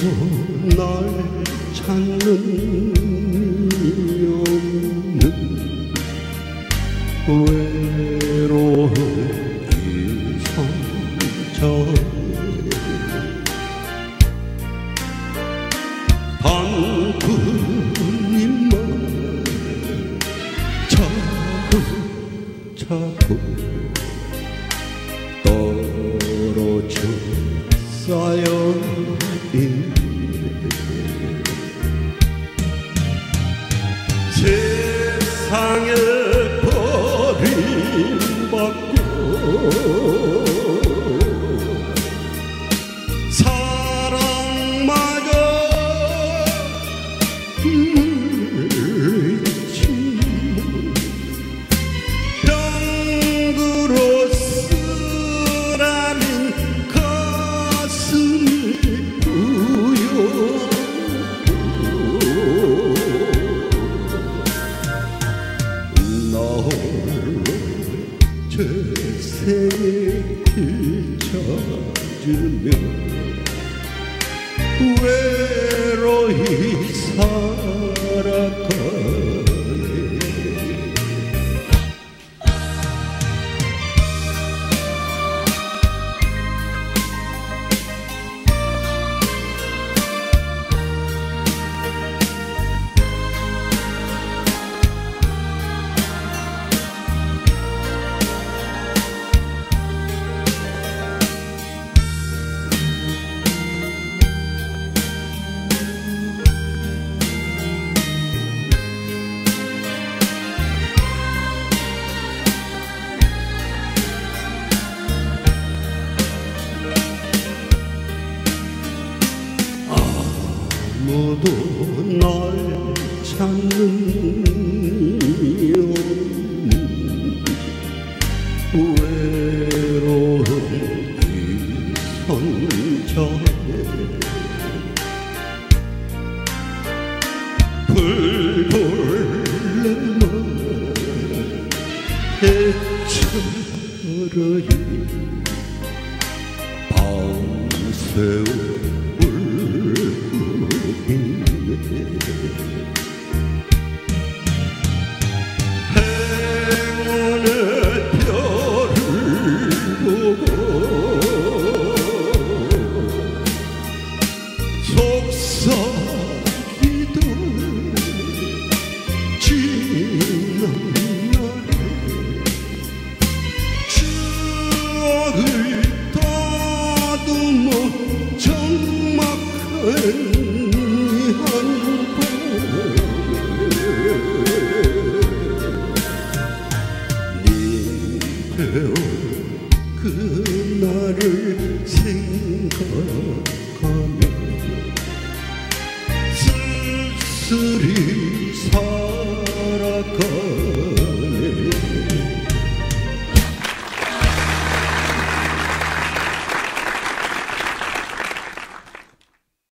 날 찾는 없는 외로운 이 상처에 단풍잎만 차곡차곡 떨어져 쌓여있네. 세상에 버림받고 사랑마저 물리친 병으로 쓰라린 가슴이 나 홀로 죄생의 길 찾으며 외로이 살아가네. 아무도 날 찾는 없는 외로운 이 선전에 불볼레만 해처러이 밤새워 행운의 별을 보고 속삭이던 지난 날에 추억을 다듬어 적막한 그날을 생각하며 쓸쓸히 살아가